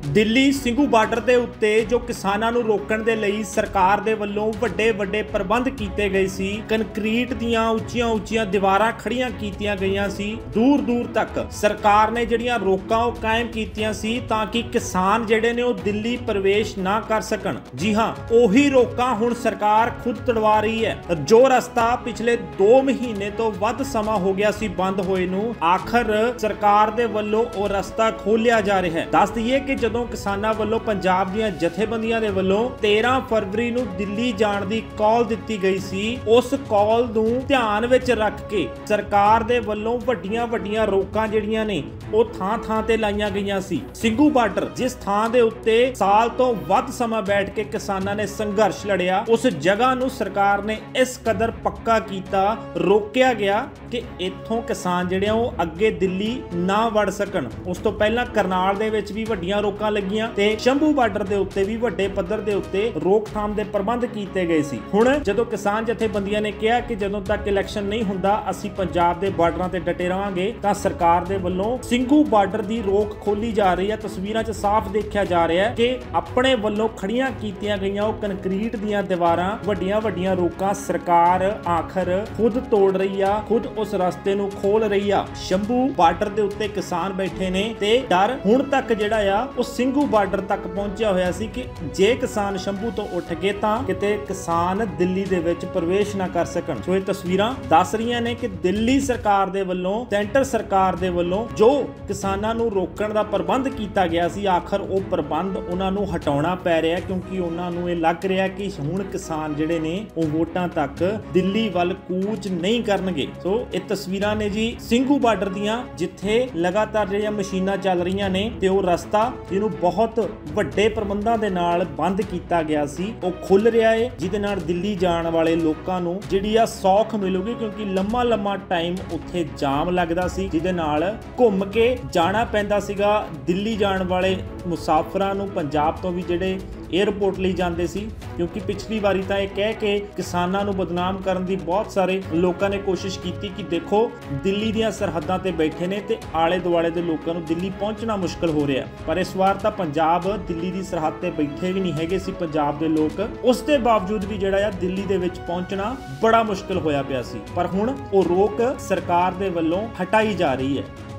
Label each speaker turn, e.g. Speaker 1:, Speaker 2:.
Speaker 1: Delhi Singhu border ਦੇ ਉੱਤੇ ਜੋ ਕਿਸਾਨਾਂ ਨੂੰ ਰੋਕਣ ਦੇ ਲਈ ਸਰਕਾਰ ਦੇ ਵੱਲੋਂ ਵੱਡੇ ਪ੍ਰਬੰਧ ਕੀਤੇ ਗਏ ਸੀ। ਕੰਕਰੀਟ ਦੀਆਂ ਉੱਚੀਆਂ ਦੀਵਾਰਾਂ ਖੜੀਆਂ ਕੀਤੀਆਂ ਗਈਆਂ ਸੀ। ਦੂਰ ਤੱਕ ਸਰਕਾਰ ਨੇ ਜਿਹੜੀਆਂ ਰੋਕਾਂ ਉਹ ਕਾਇਮ ਕੀਤੀਆਂ ਸੀ ਤਾਂ ਕਿ ਕਿਸਾਨ ਜਿਹੜੇ ਨੇ ਉਹ ਦਿੱਲੀ ਪ੍ਰਵੇਸ਼ ਨਾ ਕਰ ਸਕਣ। ਜੀ ਹਾਂ, ਉਹੀ ਰੋਕਾਂ ਹੁਣ ਸਰਕਾਰ ਖੁਦ ਤੜਵਾ ਰਹੀ ਹੈ। ਜੋ ਰਸਤਾ ਪਿਛਲੇ 2 ਮਹੀਨੇ ਤੋਂ ਵੱਧ ਸਮਾਂ ਹੋ ਗਿਆ ਸੀ ਬੰਦ ਹੋਏ ਨੂੰ, ਆਖਰ ਸਰਕਾਰ ਦੇ ਵੱਲੋਂ ਉਹ ਰਸਤਾ ਖੋਲਿਆ ਜਾ ਰਿਹਾ ਹੈ। ਦੱਸ ਦਈਏ ਕਿ ਜਦੋਂ ਕਿਸਾਨਾਂ ਵੱਲੋਂ ਪੰਜਾਬ ਦੀਆਂ ਜਥੇਬੰਦੀਆਂ ਦੇ ਵੱਲੋਂ 13 ਫਰਵਰੀ ਨੂੰ ਦਿੱਲੀ ਜਾਣ ਦੀ ਕਾਲ ਦਿੱਤੀ ਗਈ ਸੀ, ਉਸ ਕਾਲ ਨੂੰ ਧਿਆਨ ਵਿੱਚ ਰੱਖ ਕੇ ਸਰਕਾਰ ਦੇ ਵੱਲੋਂ ਵੱਡੀਆਂ ਰੋਕਾਂ ਜਿਹੜੀਆਂ ਨੇ ਉਹ ਥਾਂ ਤੇ ਲਾਈਆਂ ਗਈਆਂ ਸੀ। ਸਿੰਘੂ ਬਾਰਡਰ ਜਿਸ ਥਾਂ ਦੇ ਉੱਤੇ ਸਾਲ ਤੋਂ ਵੱਧ ਸਮਾਂ ਬੈਠ ਕੇ ਕਿਸਾਨਾਂ ਨੇ ਸੰਘਰਸ਼ ਲੜਿਆ, ਉਸ ਜਗ੍ਹਾ ਨੂੰ ਸਰਕਾਰ ਨੇ ਇਸ ਕਦਰ ਪੱਕਾ ਕੀਤਾ, ਰੋਕਿਆ ਗਿਆ ਕਿ ਇੱਥੋਂ ਕਿਸਾਨ ਜਿਹੜੇ ਆ ਉਹ ਅੱਗੇ ਦਿੱਲੀ ਨਾ ਵੜ ਸਕਣ। ਉਸ ਤੋਂ ਪਹਿਲਾਂ ਕਰਨਾਲ ਦੇ ਵਿੱਚ ਵੀ ਵੱਡੀਆਂ ਰੋਕਾਂ ਲੱਗੀਆਂ ਤੇ ਸ਼ੰਭੂ ਬਾਰਡਰ ਦੇ ਉੱਤੇ ਵੀ ਵੱਡੇ ਪੱਧਰ ਦੇ ਉੱਤੇ ਰੋਕਥਾਮ ਦੇ ਪ੍ਰਬੰਧ ਕੀਤੇ ਗਏ ਸੀ। ਹੁਣ ਜਦੋਂ ਕਿਸਾਨ ਜਥੇਬੰਦੀਆਂ ਨੇ ਕਿਹਾ ਕਿ ਜਦੋਂ ਤੱਕ ਇਲੈਕਸ਼ਨ ਨਹੀਂ ਹੁੰਦਾ ਅਸੀਂ ਪੰਜਾਬ ਦੇ ਬਾਰਡਰਾਂ ਤੇ ਡਟੇ ਰਹਾਂਗੇ, ਤਾਂ ਸਰਕਾਰ ਦੇ ਵੱਲੋਂ ਸਿੰਘੂ ਬਾਰਡਰ ਦੀ ਰੋਕ ਖੋਲੀ ਜਾ ਰਹੀ ਹੈ। ਤਸਵੀਰਾਂ 'ਚ ਸਾਫ਼ ਦੇਖਿਆ ਜਾ ਰਿਹਾ ਹੈ ਕਿ ਆਪਣੇ ਵੱਲੋਂ ਖੜੀਆਂ ਕੀਤੀਆਂ ਗਈਆਂ ਉਹ ਕੰਕਰੀਟ ਦੀਆਂ ਦੀਵਾਰਾਂ, ਵੱਡੀਆਂ ਰੋਕਾਂ ਸਰਕਾਰ ਆਖਰ ਖੁਦ ਤੋੜ ਰਹੀ ਆ, ਖੁਦ ਉਸ ਰਸਤੇ ਨੂੰ ਖੋਲ ਰਹੀ ਆ। ਸ਼ੰਭੂ ਬਾਰਡਰ ਦੇ ਉੱਤੇ ਕਿਸਾਨ ਬੈਠੇ ਨੇ ਤੇ ਡਰ ਹੁਣ ਤੱਕ ਜਿਹੜਾ ਆ ਉਹ ਸਿੰਘੂ ਬਾਰਡਰ ਤੱਕ ਪਹੁੰਚਿਆ ਹੋਇਆ ਸੀ ਕਿ ਜੇ ਕਿਸਾਨ ਸ਼ੰਭੂ ਤੋਂ ਉੱਠ ਗਏ ਤਾਂ ਕਿਤੇ ਕਿਸਾਨ ਦਿੱਲੀ ਦੇ ਵਿੱਚ ਪ੍ਰਵੇਸ਼ ਨਾ ਕਰ ਸਕਣ। ਸੋ ਇਹ ਤਸਵੀਰਾਂ ਦੱਸ ਰਹੀਆਂ ਨੇ ਕਿ ਦਿੱਲੀ ਸਰਕਾਰ ਦੇ ਵੱਲੋਂ, ਸੈਂਟਰ ਸਰਕਾਰ ਦੇ ਵੱਲੋਂ ਜੋ ਕਿਸਾਨਾਂ ਨੂੰ ਰੋਕਣ ਦਾ ਪ੍ਰਬੰਧ ਕੀਤਾ ਗਿਆ ਸੀ, ਆਖਰ ਉਹ ਪ੍ਰਬੰਧ ਉਹਨਾਂ ਨੂੰ ਹਟਾਉਣਾ ਪੈ ਰਿਹਾ ਕਿਉਂਕਿ ਉਹਨਾਂ ਨੂੰ ਇਹ ਲੱਗ ਰਿਹਾ ਕਿ ਹੁਣ ਕਿਸਾਨ ਜਿਹੜੇ ਨੇ ਉਹ ਵੋਟਾਂ ਤੱਕ ਦਿੱਲੀ ਵੱਲ ਕੂਚ ਨਹੀਂ ਕਰਨਗੇ। ਸੋ ਇਹ ਤਸਵੀਰਾਂ ਨੇ ਜੀ ਸਿੰਘੂ ਬਾਰਡਰ ਦੀਆਂ, ਜਿੱਥੇ ਲਗਾਤਾਰ ਜਿਹੜੀਆਂ ਮਸ਼ੀਨਾਂ ਚੱਲ ਰਹੀਆਂ ਨੇ ਤੇ ਉਹ ਰਸਤਾ ਜਿਹਨੂੰ ਬਹੁਤ ਵੱਡੇ ਪ੍ਰਬੰਧਾਂ ਦੇ ਨਾਲ ਬੰਦ ਕੀਤਾ ਗਿਆ ਸੀ ਉਹ ਖੁੱਲ ਰਿਹਾ ਹੈ, ਜਿਹਦੇ ਨਾਲ ਦਿੱਲੀ ਜਾਣ ਵਾਲੇ ਲੋਕਾਂ ਨੂੰ ਜਿਹੜੀ ਆ ਸੌਖ ਮਿਲੂਗੀ ਕਿਉਂਕਿ ਲੰਮਾ ਟਾਈਮ ਉੱਥੇ ਜਾਮ ਲੱਗਦਾ ਸੀ, ਜਿਹਦੇ ਨਾਲ ਘੁੰਮ ਕੇ ਜਾਣਾ ਪੈਂਦਾ ਸੀਗਾ। ਦਿੱਲੀ ਜਾਣ ਵਾਲੇ ਮੁਸਾਫਰਾਂ ਨੂੰ ਪੰਜਾਬ ਤੋਂ ਵੀ ਜਿਹੜੇ 에ਅਰਪੋਰਟ ਲਈ ਜਾਂਦੇ ਸੀ, ਕਿਉਂਕਿ ਪਿਛਲੀ ਵਾਰੀ ਤਾਂ ਇਹ ਕਹਿ ਕੇ ਕਿਸਾਨਾਂ ਨੂੰ ਬਦਨਾਮ ਕਰਨ ਦੀ ਬਹੁਤ ਸਾਰੇ ਲੋਕਾਂ ਨੇ ਕੋਸ਼ਿਸ਼ ਕੀਤੀ ਕਿ ਦੇਖੋ ਦਿੱਲੀ ਦੀਆਂ ਸਰਹੱਦਾਂ ਤੇ ਬੈਠੇ ਨੇ ਤੇ ਆਲੇ ਦੁਆਲੇ ਦੇ ਲੋਕਾਂ ਨੂੰ ਦਿੱਲੀ ਪਹੁੰਚਣਾ ਮੁਸ਼ਕਲ ਹੋ ਰਿਹਾ। ਪਰ ਇਸ ਵਾਰ ਤਾਂ ਪੰਜਾਬ ਦਿੱਲੀ ਦੀ ਸਰਹੱਦ ਤੇ ਬੈਠੇ ਵੀ ਨਹੀਂ ਹੈਗੇ ਸੀ ਪੰਜਾਬ ਦੇ ਲੋਕ, ਉਸ ਦੇ ਬਾਵਜੂਦ ਵੀ ਜਿਹੜਾ ਆ ਦਿੱਲੀ ਦੇ ਵਿੱਚ ਪਹੁੰਚਣਾ ਬੜਾ ਮੁਸ਼ਕਲ ਹੋਇਆ ਪਿਆ ਸੀ। ਪਰ ਹੁਣ ਉਹ ਰੋਕ ਸਰਕਾਰ ਦੇ ਵੱਲੋਂ ਹਟਾਈ ਜਾ ਰਹੀ ਹੈ।